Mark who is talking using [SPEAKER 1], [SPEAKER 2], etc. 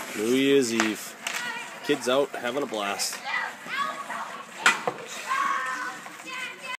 [SPEAKER 1] New Year's Eve. Kids out having a blast.